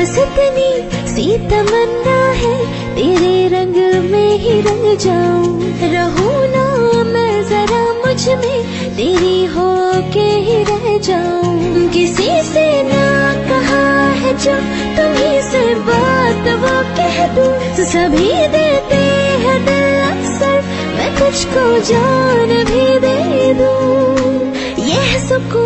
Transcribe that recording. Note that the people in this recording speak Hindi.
बस इतनी सी तमन्ना है, तेरे रंग में ही रंग जाऊं। रहूं ना मैं जरा मुझ में, तेरी हो के ही रह जाऊं। किसी से ना कहा है जो तुम्हीं से बात वो कह दूं। सभी देते हैं दिल अक्सर, मैं तुझको जान भी दे दूं। यह सुकून